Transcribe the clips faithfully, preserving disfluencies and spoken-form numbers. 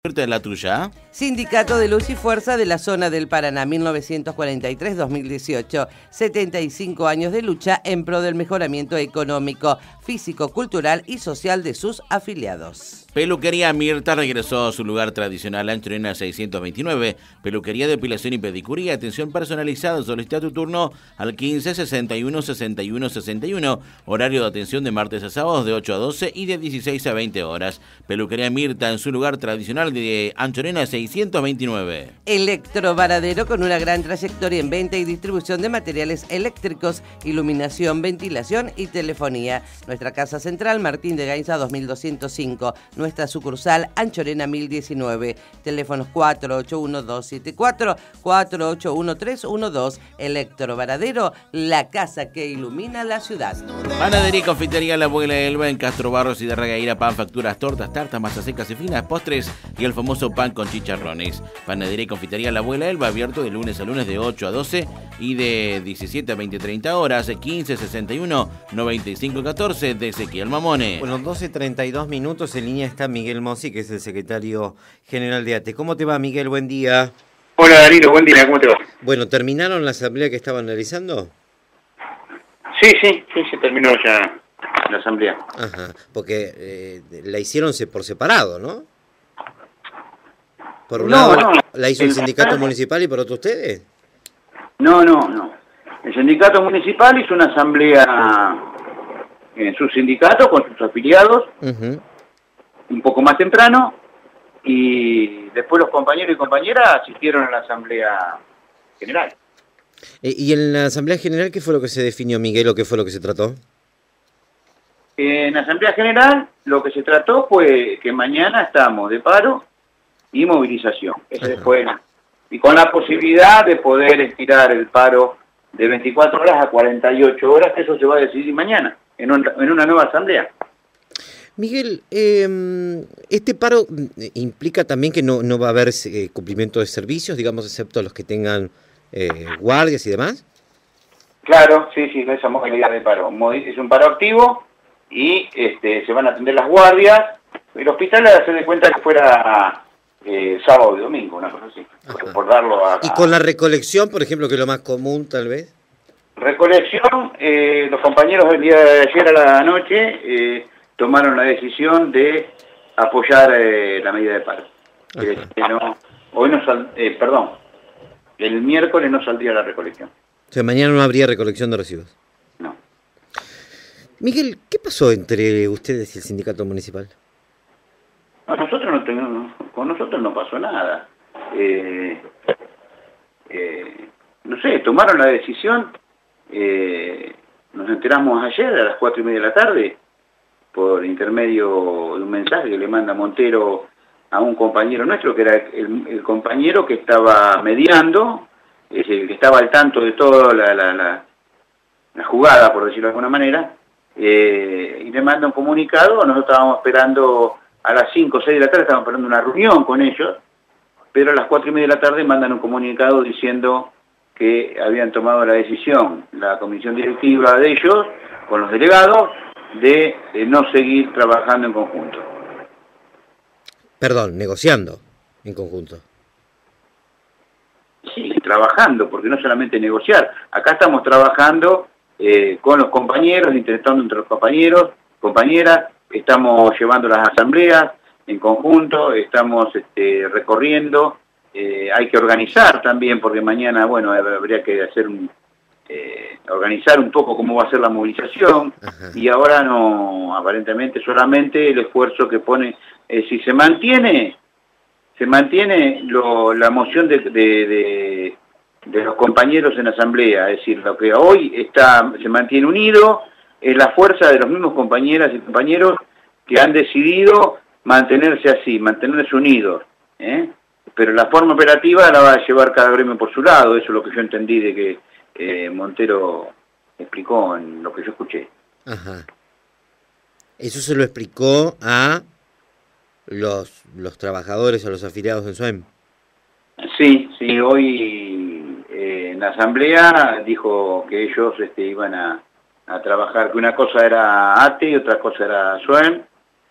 ¿Es la tuya? Sindicato de Luz y Fuerza de la Zona del Paraná, mil novecientos cuarenta y tres a dos mil dieciocho. setenta y cinco años de lucha en pro del mejoramiento económico, físico, cultural y social de sus afiliados. Peluquería Mirta regresó a su lugar tradicional, Anchorena seiscientos veintinueve. Peluquería, depilación y pedicuría. Atención personalizada. Solicita tu turno al quince sesenta y uno sesenta y uno sesenta y uno. Horario de atención de martes a sábados de ocho a doce y de dieciséis a veinte horas. Peluquería Mirta en su lugar tradicional de Anchorena seiscientos veintinueve. Electrovaradero con una gran trayectoria en venta y distribución de materiales eléctricos, iluminación, ventilación y telefonía. Nuestra casa central, Martín de Gainza dos mil doscientos cinco. Nuestra sucursal, Anchorena mil diecinueve. Teléfonos cuatro ocho uno dos siete cuatro, cuatro ocho uno tres uno dos. Electrovaradero, la casa que ilumina la ciudad. Panadería y confitería La Abuela Elba en Castro Barros y de Regueira. Pan, facturas, tortas, tartas, masas secas y finas, postres y el famoso pan con chicharrones. Panadería y confitería La Abuela Elba, abierto de lunes a lunes de ocho a doce y de diecisiete a veinte treinta horas. quince sesenta y uno noventa y cinco catorce de Ezequiel Mamone. Bueno, doce treinta y dos minutos. En línea está Miguel Mossi, que es el secretario general de A T E. ¿Cómo te va, Miguel? Buen día. Hola, Danilo, buen día, ¿cómo te va? Bueno, ¿terminaron la asamblea que estaban realizando? Sí, sí, sí, se terminó ya la asamblea. Ajá, porque eh, la hicieron por separado, ¿no? Por un No, lado no. la hizo el sindicato municipal y por otro ustedes. No, no, no. El sindicato municipal hizo una asamblea en su sindicato con sus afiliados, Uh-huh. un poco más temprano, y después los compañeros y compañeras asistieron a la asamblea general. Eh, ¿Y en la asamblea general qué fue lo que se definió, Miguel, o qué fue lo que se trató? En la asamblea general lo que se trató fue que mañana estamos de paro y movilización. Ese fue, y con la posibilidad de poder estirar el paro de veinticuatro horas a cuarenta y ocho horas, que eso se va a decidir mañana, en, un, en una nueva asamblea. Miguel, eh, ¿este paro implica también que no, no va a haber eh, cumplimiento de servicios, digamos, excepto los que tengan eh, guardias y demás? Claro, sí, sí, esa modalidad de paro. Es un paro activo y este, se van a atender las guardias. El hospital se de cuenta que fuera eh, sábado y domingo, una cosa así, por, por darlo a... ¿Y con la recolección, por ejemplo, que es lo más común tal vez? Recolección, eh, los compañeros del día de ayer a la noche eh, tomaron la decisión de apoyar eh, la medida de paro. Que, que no, hoy no sal, eh, perdón, el miércoles no saldría la recolección. O sea, mañana no habría recolección de residuos. No. Miguel, ¿qué pasó entre ustedes y el sindicato municipal? A nosotros no tenemos, con nosotros no pasó nada. Eh, eh, no sé, tomaron la decisión, eh, nos enteramos ayer a las cuatro y media de la tarde, por intermedio de un mensaje que le manda Montero a un compañero nuestro, que era el, el compañero que estaba mediando, es el que estaba al tanto de toda la, la, la, la jugada, por decirlo de alguna manera, eh, y le manda un comunicado. Nosotros estábamos esperando a las cinco o seis de la tarde, estábamos esperando una reunión con ellos, pero a las cuatro y media de la tarde mandan un comunicado diciendo que habían tomado la decisión, la comisión directiva de ellos, con los delegados, de, de no seguir trabajando en conjunto. Perdón, negociando en conjunto. Sí, trabajando, porque no solamente negociar. Acá estamos trabajando eh, con los compañeros, intentando entre los compañeros, compañeras, estamos llevando las asambleas en conjunto, estamos este, recorriendo, eh, hay que organizar también, porque mañana, bueno, habría que hacer un... Eh, organizar un poco cómo va a ser la movilización. Ajá. Y ahora no, aparentemente solamente el esfuerzo que pone, eh, si se mantiene, se mantiene lo, la moción de, de, de, de los compañeros en la asamblea, es decir, lo que hoy está se mantiene unido es la fuerza de los mismos compañeras y compañeros que han decidido mantenerse así, mantenerse unidos, ¿eh? Pero la forma operativa la va a llevar cada gremio por su lado. Eso es lo que yo entendí de que Eh, Montero explicó en lo que yo escuché. Ajá. Eso se lo explicó a los los trabajadores, a los afiliados en SUEM. Sí, sí, hoy eh, en la asamblea dijo que ellos este, iban a, a trabajar, que una cosa era A T E y otra cosa era SUEM,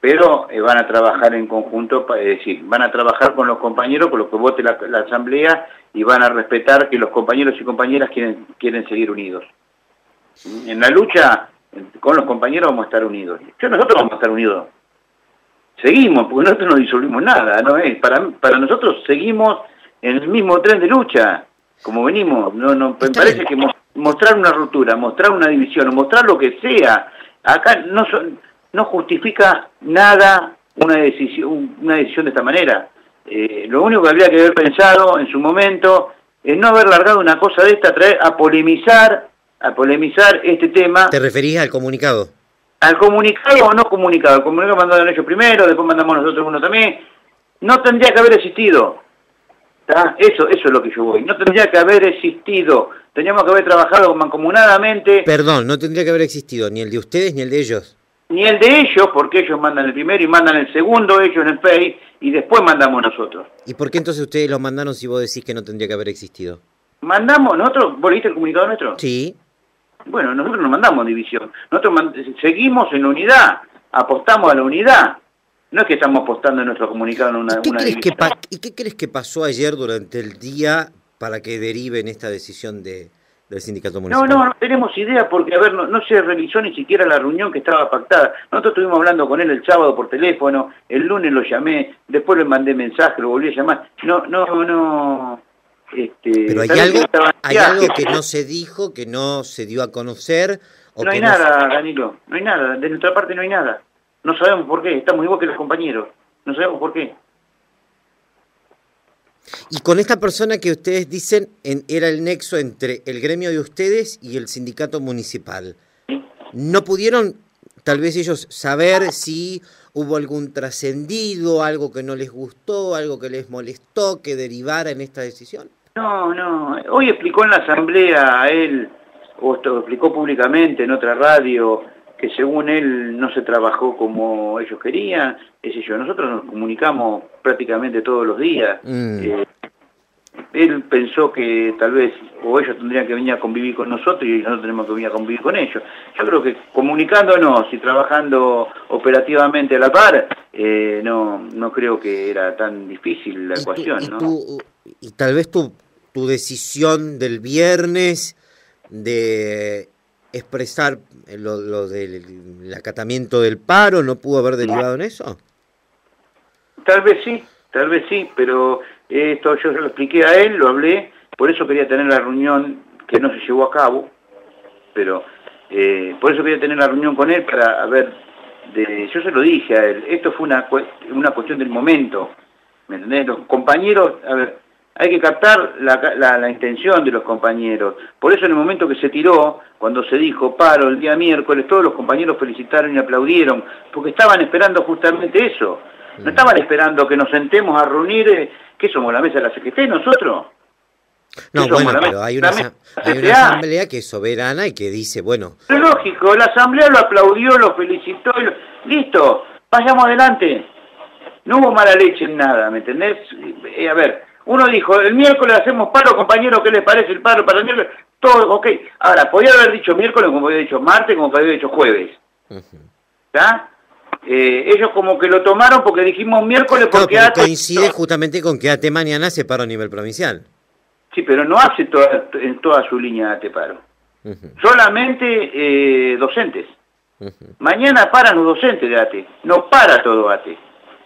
pero eh, van a trabajar en conjunto, es decir, van a trabajar con los compañeros, con los que vote la, la asamblea, y van a respetar que los compañeros y compañeras quieren, quieren seguir unidos. En la lucha con los compañeros vamos a estar unidos. Yo, nosotros vamos a estar unidos. Seguimos, porque nosotros no disolvimos nada, ¿no es? Para, para nosotros seguimos en el mismo tren de lucha, como venimos. No, no, me parece que mo mostrar una ruptura, mostrar una división, mostrar lo que sea, acá no, son, no justifica nada una decisión, una decisión de esta manera. Eh, lo único que habría que haber pensado en su momento es no haber largado una cosa de esta, traer a polemizar, a polemizar este tema. ¿Te referías al comunicado? Al comunicado o no comunicado. El comunicado mandaron ellos primero, después mandamos nosotros uno también. No tendría que haber existido. ¿Tá? Eso, eso es lo que yo voy. No tendría que haber existido. Teníamos que haber trabajado mancomunadamente. Perdón, no tendría que haber existido ni el de ustedes ni el de ellos. Ni el de ellos, porque ellos mandan el primero y mandan el segundo, ellos en el Face, y después mandamos nosotros. ¿Y por qué entonces ustedes lo mandaron si vos decís que no tendría que haber existido? Mandamos, nosotros, ¿vos leíste el comunicado nuestro? Sí. Bueno, nosotros no mandamos división, nosotros mand seguimos en la unidad, apostamos a la unidad, no es que estamos apostando en nuestro comunicado en una, ¿Y qué, una crees división. que pa ¿Y qué crees que pasó ayer durante el día para que deriven esta decisión de, del sindicato municipal? No, no, no tenemos idea porque, a ver, no, no se realizó ni siquiera la reunión que estaba pactada. Nosotros estuvimos hablando con él el sábado por teléfono, el lunes lo llamé, después le mandé mensaje, lo volví a llamar. No, no, no... Este, Pero hay algo, hay algo que no se dijo, que no se dio a conocer. O no hay que nada, no se... Danilo, no hay nada. De nuestra parte no hay nada. No sabemos por qué. Estamos igual que los compañeros. No sabemos por qué. Y con esta persona que ustedes dicen en, era el nexo entre el gremio de ustedes y el sindicato municipal, ¿no pudieron tal vez ellos saber si hubo algún trascendido, algo que no les gustó, algo que les molestó, que derivara en esta decisión? No, no. Hoy explicó en la asamblea a él, o esto explicó públicamente en otra radio, que según él no se trabajó como ellos querían, qué sé yo. Nosotros nos comunicamos prácticamente todos los días. Mm. Eh, él pensó que tal vez o ellos tendrían que venir a convivir con nosotros y nosotros tenemos que venir a convivir con ellos. Yo creo que comunicándonos y trabajando operativamente a la par, eh, no no creo que era tan difícil la ecuación, tú, y ¿no? Tú, y tal vez tu, tu decisión del viernes de expresar lo, lo del acatamiento del paro, ¿no pudo haber derivado en eso? Tal vez sí, tal vez sí, pero esto yo lo expliqué a él, lo hablé, por eso quería tener la reunión que no se llevó a cabo, pero eh, por eso quería tener la reunión con él para ver, de, yo se lo dije a él, esto fue una, una cuestión del momento, ¿me entendés? Los compañeros, a ver, hay que captar la, la, la intención de los compañeros, por eso en el momento que se tiró, cuando se dijo paro el día miércoles, todos los compañeros felicitaron y aplaudieron, porque estaban esperando justamente eso. No estaban esperando que nos sentemos a reunir, eh, ¿qué somos, la mesa de la C G T nosotros? No, bueno, pero mesa, hay una, mesa, hay una asamblea que es soberana y que dice, bueno... Es lógico, la asamblea lo aplaudió, lo felicitó, y lo... listo, vayamos adelante. No hubo mala leche en nada, ¿me entendés? Eh, a ver, uno dijo, el miércoles hacemos paro, compañeros, ¿qué les parece el paro para el miércoles? Todo, ok. Ahora, podía haber dicho miércoles, como podía haber dicho martes, como podía haber dicho jueves. ¿Está? Eh, ellos como que lo tomaron porque dijimos miércoles porque no, A T... coincide justamente con que A T mañana se para a nivel provincial. Sí, pero no hace toda, en toda su línea A T paro. Uh -huh. Solamente eh, docentes. Uh -huh. Mañana paran los docentes de A T. No para todo A T.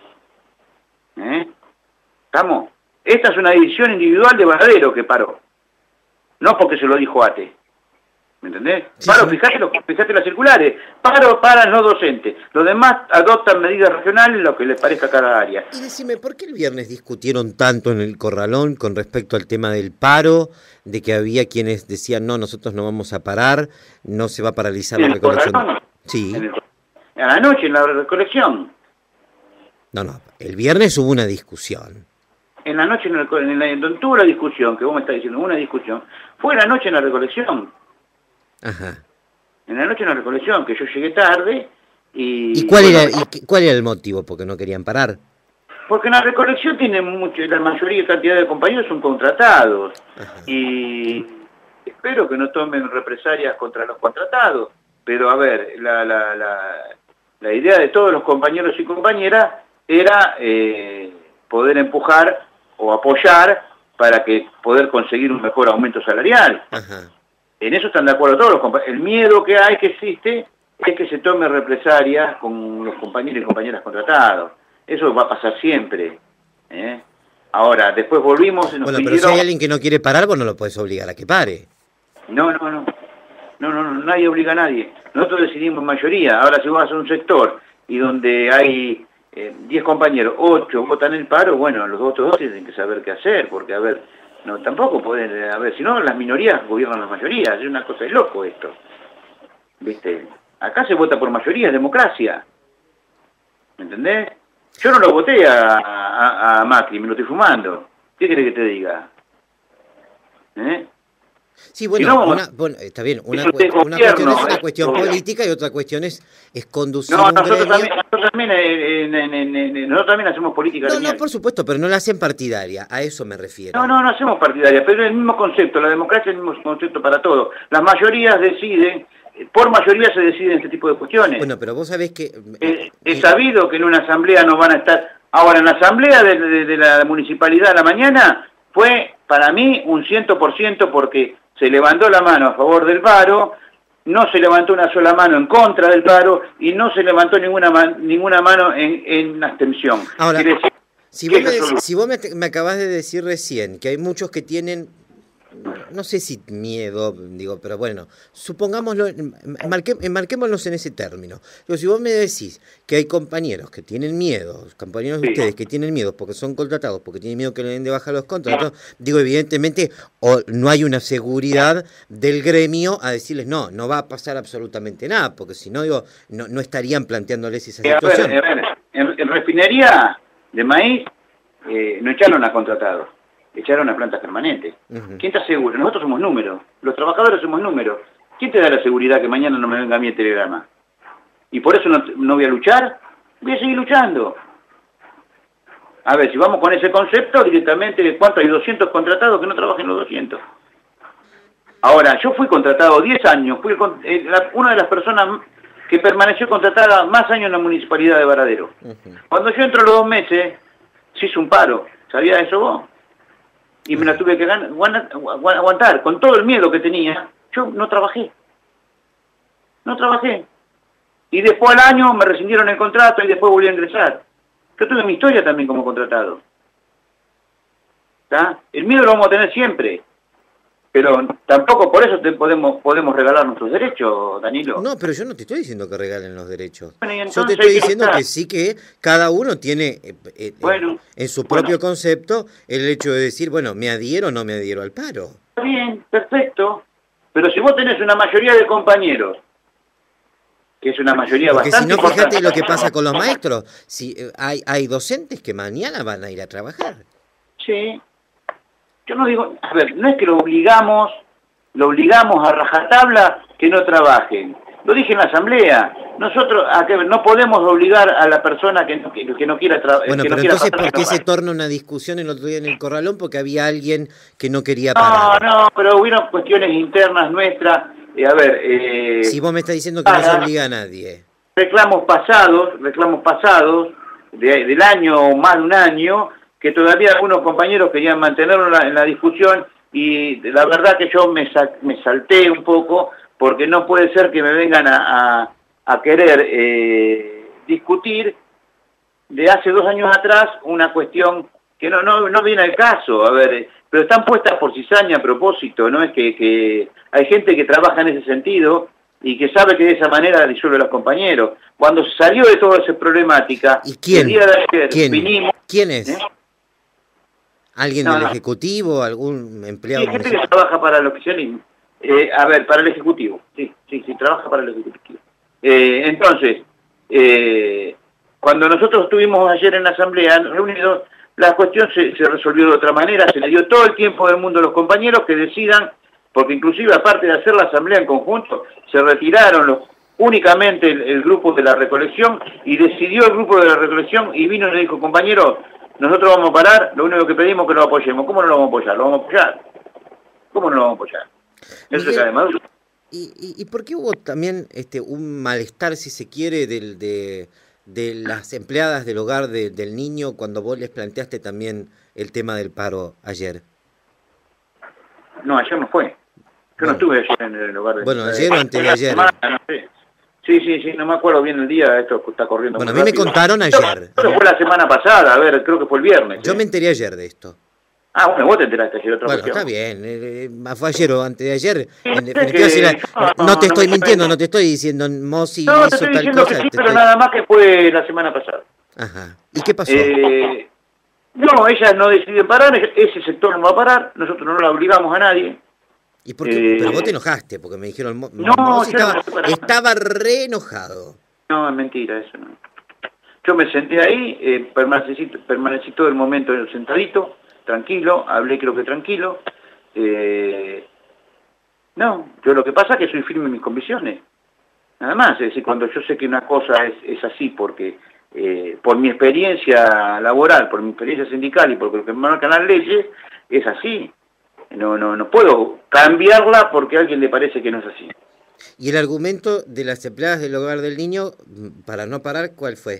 ¿Eh? ¿Estamos? Esta es una división individual de Baradero que paró. No porque se lo dijo A T. ¿Me entendés? Sí, paro, sí. Fíjate, lo, fíjate las circulares. Paro para no docentes. Los demás adoptan medidas regionales, lo que les parezca a cada área. Y decime, ¿por qué el viernes discutieron tanto en el Corralón con respecto al tema del paro? De que había quienes decían, no, nosotros no vamos a parar, no se va a paralizar la recolección. Corralón? Sí. En el, a la noche, en la recolección. No, no, el viernes hubo una discusión. En la noche, en, el, en la, donde tuvo la discusión, que vos me estás diciendo, una discusión, fue la noche en la recolección. Ajá. En la noche en la recolección, que yo llegué tarde y... ¿Y cuál, bueno, era, y cuál era el motivo? ¿Porque no querían parar? Porque en la recolección tiene mucho, la mayoría de cantidad de compañeros son contratados. Ajá. Y espero que no tomen represalias contra los contratados. Pero a ver, la, la, la, La idea de todos los compañeros y compañeras era eh, poder empujar o apoyar para que poder conseguir un mejor aumento salarial. Ajá. En eso están de acuerdo todos los compañeros. El miedo que hay, que existe, es que se tome represalias con los compañeros y compañeras contratados. Eso va a pasar siempre. ¿eh? Ahora, después volvimos y nos Bueno, pero pidieron... si hay alguien que no quiere parar, vos no lo podés obligar a que pare. No, no, no. No, no, no, nadie obliga a nadie. Nosotros decidimos mayoría. Ahora, si vos vas a un sector y donde hay eh, diez compañeros, ocho votan el paro, bueno, los otros dos tienen que saber qué hacer, porque, a ver, no tampoco pueden, a ver, si no, las minorías gobiernan las mayorías. Es una cosa de loco esto. ¿Viste? Acá se vota por mayoría, es democracia. ¿Me entendés? Yo no lo voté a, a, a Macri, me lo estoy fumando. ¿Qué querés que te diga? ¿Eh? Sí, bueno, Si no, una, bueno, está bien, una, es un cu- una gobierno, cuestión es una es cuestión gobierno. política y otra cuestión es, es conducir No, un nosotros gremio. también, nosotros también, eh, en- en- en- en- nosotros también hacemos política No, gremial. no, por supuesto, pero no la hacen partidaria, a eso me refiero. No, no, no hacemos partidaria, pero es el mismo concepto, la democracia es el mismo concepto para todos. Las mayorías deciden, por mayoría se deciden este tipo de cuestiones. Bueno, pero vos sabés que... Es, es sabido que en una asamblea no van a estar... Ahora, en la asamblea de, de- de la municipalidad a la mañana fue, para mí, un ciento por ciento porque se levantó la mano a favor del paro, no se levantó una sola mano en contra del paro y no se levantó ninguna, man- ninguna mano en, en abstención. Ahora, Quiere decir si que vos, me, eso dec- es- si vos me, me acabás de decir recién que hay muchos que tienen, no sé si miedo, digo, pero bueno, supongámoslo, marque, enmarquémonos en ese término. Digo, si vos me decís que hay compañeros que tienen miedo, compañeros de Sí. ustedes que tienen miedo porque son contratados, porque tienen miedo que le den de baja los contratos, digo, evidentemente, o no hay una seguridad del gremio a decirles, no, no va a pasar absolutamente nada, porque si no, digo, no, no estarían planteándoles esa Eh, a ver, situación. a ver, en, en refinería de maíz eh, no echaron a contratados, echaron a plantas permanentes. Ujú. ¿Quién te asegura? Nosotros somos números, los trabajadores somos números. ¿Quién te da la seguridad que mañana no me venga a mí el telegrama? Y por eso no, no voy a luchar, voy a seguir luchando. A ver, si vamos con ese concepto, directamente, ¿cuánto hay? doscientos contratados que no trabajen los doscientos. Ahora, yo fui contratado diez años, fui con- eh, la- una de las personas que permaneció contratada más años en la municipalidad de Varadero. Ujú. Cuando yo entro los dos meses, se hizo un paro. ¿Sabías eso vos? Y me la tuve que gan- guana- agu- aguantar. Con todo el miedo que tenía, yo no trabajé. No trabajé. Y después al año me rescindieron el contrato y después volví a ingresar. Yo tuve mi historia también como contratado. ¿Está? El miedo lo vamos a tener siempre. Pero tampoco por eso te podemos podemos regalar nuestros derechos, Danilo. No, pero yo no te estoy diciendo que regalen los derechos. Bueno, y Yo entonces te estoy hay que diciendo luchar. que sí que cada uno tiene eh, eh, Bueno, en su bueno. propio concepto el hecho de decir, bueno, me adhiero o no me adhiero al paro. Está bien, perfecto. Pero si vos tenés una mayoría de compañeros, que es una mayoría Porque si bastante no, fíjate importante- lo que pasa con los maestros. Si eh, hay, hay docentes que mañana van a ir a trabajar. Sí. Yo no digo, a ver, no es que lo obligamos, lo obligamos a rajatabla que no trabajen. Lo dije en la asamblea. Nosotros a que no podemos obligar a la persona que no, que, que no quiera trabajar. Bueno, que pero no quiera entonces, pasar a ¿por qué se trabajar. torna una discusión el otro día en el corralón? Porque había alguien que no quería No, parar. no, pero hubieron cuestiones internas nuestras. Eh, a ver, eh, Si vos me estás diciendo que no se ah, obliga a nadie. reclamos pasados, reclamos pasados, de- del año o más de un año, que todavía algunos compañeros querían mantenerlo en la, en la discusión y la verdad que yo me, sa- me salté un poco porque no puede ser que me vengan a, a, a querer eh, discutir de hace dos años atrás una cuestión que no, no, no viene al caso, a ver, eh, pero están puestas por cizaña a propósito, no es que, que hay gente que trabaja en ese sentido y que sabe que de esa manera disuelve a los compañeros. Cuando se salió de toda esa problemática, ¿Y quién? el día de ayer ¿Quién? vinimos... ¿Quién es? ¿eh? ¿Alguien No, del no. Ejecutivo? ¿Algún Sí, empleado hay gente que municipal? trabaja para el oficialismo. Eh, a ver, para el Ejecutivo. Sí, sí, sí, trabaja para el Ejecutivo. Eh, entonces, eh, cuando nosotros estuvimos ayer en la Asamblea reunidos, la cuestión se, se resolvió de otra manera, se le dio todo el tiempo del mundo a los compañeros que decidan, porque inclusive aparte de hacer la Asamblea en conjunto, se retiraron los, únicamente el, el grupo de la recolección y decidió el grupo de la recolección y vino y le dijo, compañeros, nosotros vamos a parar, lo único que pedimos es que lo apoyemos. ¿Cómo no lo vamos a apoyar? ¿Lo vamos a apoyar? ¿Cómo no lo vamos a apoyar? Eso Miguel, es de Maduro. ¿Y, y, y por qué hubo también este un malestar, si se quiere, del, de, de las empleadas del hogar de, del niño cuando vos les planteaste también el tema del paro ayer? No, ayer no fue. Yo bueno, no estuve ayer en el hogar del Bueno, niño. ayer o antes de ayer. Semana, no sé. Sí, sí, sí, no me acuerdo bien el día, esto está corriendo. Bueno, a mí me contaron ayer. Creo que fue la semana pasada, a ver, creo que fue el viernes. Yo ¿sí? me enteré ayer de esto. Ah, bueno, vos te enteraste ayer, otra Bueno, cuestión. está bien, eh, fue ayer o antes de ayer. En Sí, definitiva, que- si la- no, no, no, te no estoy me mintiendo, sorprende. no te estoy diciendo, Mosi No, te hizo estoy tal diciendo cosa. que sí, te pero estoy- nada más que fue la semana pasada. Ajá. ¿Y qué pasó? Eh, no, ellas no deciden parar, ese sector no va a parar, nosotros no la obligamos a nadie. ¿Y por qué? eh, Pero vos te enojaste, porque me dijeron, Mo- No, Mosi yo no estaba, me estoy para- estaba re enojado. No, es mentira eso, no. Yo me senté ahí, eh, permanecí, permanecí todo el momento sentadito, tranquilo, hablé creo que tranquilo. Eh, no, yo lo que pasa es que soy firme en mis convicciones. Nada más, es decir, cuando yo sé que una cosa es, es así porque eh, por mi experiencia laboral, por mi experiencia sindical y por lo que me marcan las leyes, es así. No, no, no puedo cambiarla porque a alguien le parece que no es así. ¿Y el argumento de las empleadas del hogar del niño para no parar, cuál fue?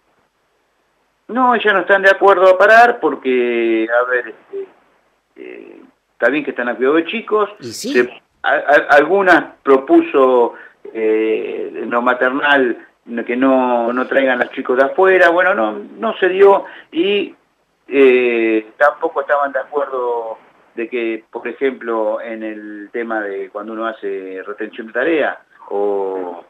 No, ellas no están de acuerdo a parar porque, a ver, este, eh, está bien que están a cuidado de chicos. Y sí. Se, a, a, algunas propuso eh, en lo maternal que no, no traigan a los chicos de afuera. Bueno, no, no se dio y eh, tampoco estaban de acuerdo de que, por ejemplo, en el tema de cuando uno hace retención de tarea o...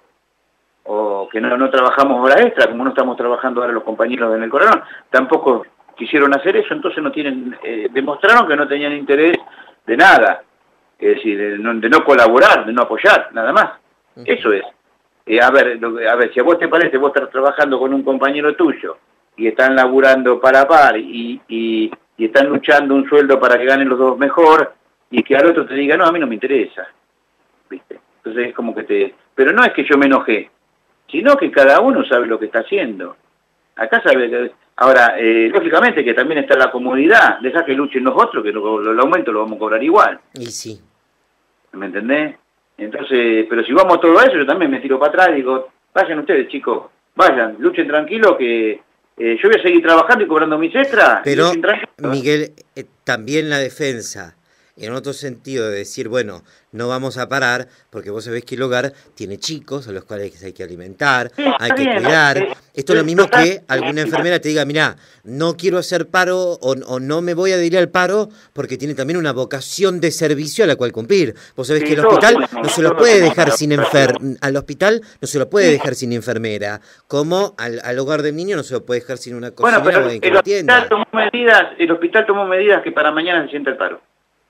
o que no, no trabajamos horas extra, como no estamos trabajando ahora los compañeros en el Coronel, tampoco quisieron hacer eso, entonces no tienen, eh, demostraron que no tenían interés de nada, es decir, de no, de no colaborar, de no apoyar, nada más. Uh-huh. Eso es. Eh, a ver, lo, a ver, si a vos te parece, vos estás trabajando con un compañero tuyo y están laburando para par y, y, y están luchando un sueldo para que ganen los dos mejor y que al otro te diga, no, a mí no me interesa, ¿viste? Entonces es como que te... Pero no es que yo me enojé, sino que cada uno sabe lo que está haciendo. Acá sabe que... Ahora, eh, lógicamente que también está la comodidad, deja que luchen los otros, que lo, lo, el aumento lo vamos a cobrar igual. Y sí. ¿Me entendés? Entonces, pero si vamos todo a eso, yo también me tiro para atrás y digo, vayan ustedes, chicos, vayan, luchen tranquilo que eh, yo voy a seguir trabajando y cobrando mis extras. Pero, Miguel, eh, también la defensa, en otro sentido de decir, bueno, no vamos a parar, porque vos sabés que el hogar tiene chicos a los cuales hay que alimentar, sí, hay que bien, cuidar. Eh, Esto es lo mismo que alguna enfermera te diga, mirá, no quiero hacer paro o, o no me voy a adherir al paro porque tiene también una vocación de servicio a la cual cumplir. Vos sabés sí, que el hospital no se lo puede dejar sin enfer al hospital no se lo puede dejar sin enfermera, como al, al hogar del niño no se lo puede dejar sin una cocinera bueno, pero o en el hospital tomó medidas, el hospital tomó medidas que para mañana se sienta el paro.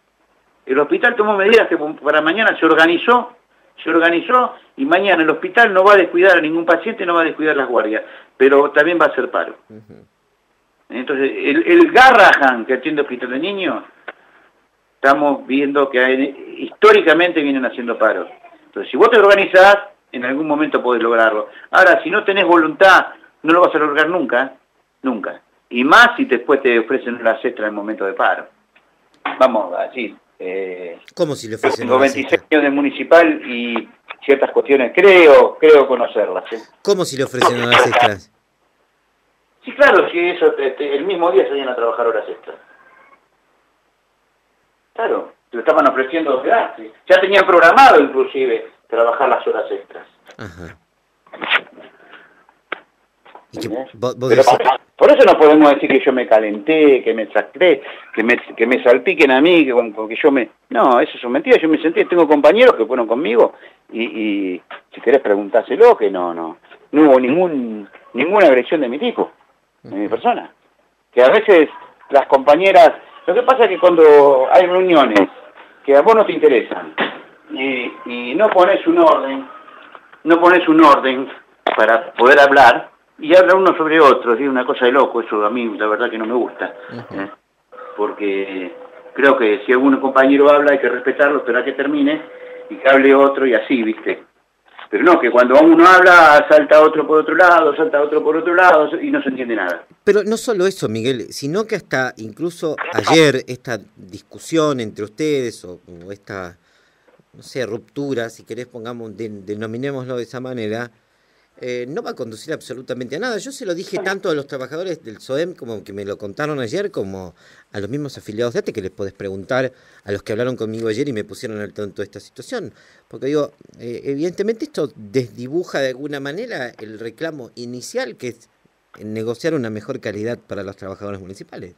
El hospital tomó medidas que para mañana se organizó, se organizó y mañana el hospital no va a descuidar a ningún paciente, no va a descuidar las guardias, pero también va a hacer paro. Uh-huh. Entonces, el, el Garrahan que atiende el hospital de niños, estamos viendo que hay, históricamente vienen haciendo paro. Entonces, si vos te organizás, en algún momento podés lograrlo. Ahora, si no tenés voluntad, no lo vas a lograr nunca, nunca. Y más si después te ofrecen las extras en el momento de paro. Vamos a decir... Eh, ¿Cómo si le ofrecen? Tengo veintiséis años de municipal y ciertas cuestiones creo creo conocerlas. ¿eh? ¿Cómo si le ofrecen horas extras? Sí, claro, si eso este, el mismo día se vayan a trabajar horas extras. Claro, lo estaban ofreciendo gratis. Ya tenían programado inclusive trabajar las horas extras. Ajá. ¿Y que, vos, vos Pero decís... por, por eso no podemos decir que yo me calenté, que me sacré, que me, que me salpiquen a mí, que, que yo me... No, eso son mentiras, yo me sentí, tengo compañeros que fueron conmigo y, y si querés preguntáselo, que no, no, no hubo ningún ninguna agresión de mi tipo, de mi persona. Que a veces las compañeras... Lo que pasa es que cuando hay reuniones que a vos no te interesan y, y no pones un orden, no pones un orden para poder hablar... Y habla uno sobre otro, es una cosa de loco, eso a mí la verdad que no me gusta. Uh-huh. ¿eh? Porque creo que si algún compañero habla hay que respetarlo, esperar que termine y que hable otro y así, ¿viste? Pero no, que cuando uno habla salta otro por otro lado, salta otro por otro lado y no se entiende nada. Pero no solo eso, Miguel, sino que hasta incluso ayer esta discusión entre ustedes o, o esta no sé, ruptura, si querés pongamos, de, denominémoslo de esa manera, eh, no va a conducir absolutamente a nada. Yo se lo dije tanto a los trabajadores del SOEM, como que me lo contaron ayer, como a los mismos afiliados de ATE, que les podés preguntar a los que hablaron conmigo ayer y me pusieron al tanto de esta situación. Porque digo, eh, evidentemente esto desdibuja de alguna manera el reclamo inicial, que es negociar una mejor calidad para los trabajadores municipales.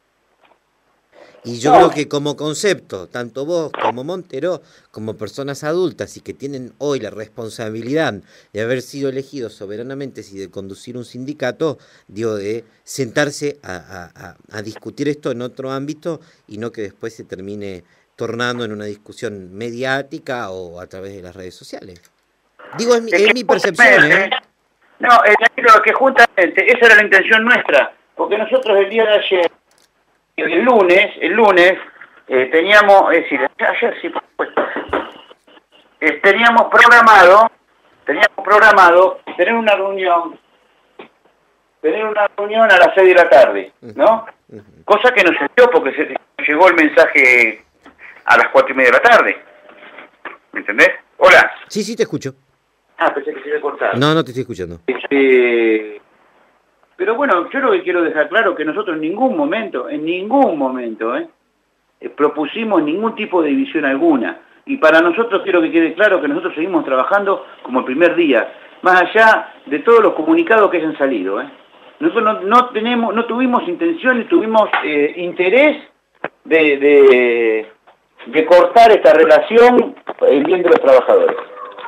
Y yo creo que como concepto, tanto vos como Montero, como personas adultas y que tienen hoy la responsabilidad de haber sido elegidos soberanamente y de conducir un sindicato, digo, de sentarse a, a, a discutir esto en otro ámbito y no que después se termine tornando en una discusión mediática o a través de las redes sociales. Digo, es mi, es mi percepción, ¿eh? No, es que justamente esa era la intención nuestra, porque nosotros el día de ayer, el lunes, el lunes, eh, teníamos, es decir, ayer sí, pues, eh, teníamos programado, teníamos programado tener una reunión, tener una reunión a las seis de la tarde, ¿no? Uh-huh. Cosa que no se dio porque se llegó el mensaje a las cuatro y media de la tarde. ¿Me entendés? Hola. Sí, sí, te escucho. Ah, pensé que se había cortado. No, no te estoy escuchando. Este... Pero bueno, yo lo que quiero dejar claro que nosotros en ningún momento, en ningún momento, ¿eh? Eh, propusimos ningún tipo de división alguna. Y para nosotros quiero que quede claro que nosotros seguimos trabajando como el primer día, más allá de todos los comunicados que hayan salido, ¿eh? Nosotros no, no tenemos, no tuvimos intención ni tuvimos eh, interés de, de, de cortar esta relación en bien de los trabajadores.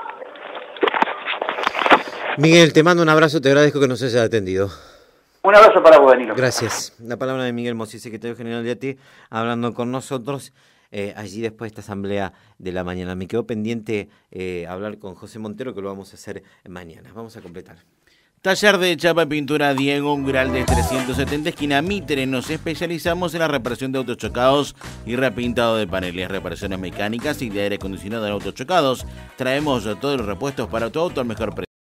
Miguel, te mando un abrazo, te agradezco que nos hayas atendido. Un abrazo para vos, Danilo. Gracias. La palabra de Miguel Mossi, secretario general de ATE, hablando con nosotros eh, allí después de esta asamblea de la mañana. Me quedó pendiente eh, hablar con José Montero, que lo vamos a hacer mañana. Vamos a completar. Taller de chapa y pintura Diego Umbraldes trescientos setenta, esquina Mitre. Nos especializamos en la reparación de autos chocados y repintado de paneles, reparaciones mecánicas y de aire acondicionado en autos chocados. Traemos todos los repuestos para tu auto al mejor precio.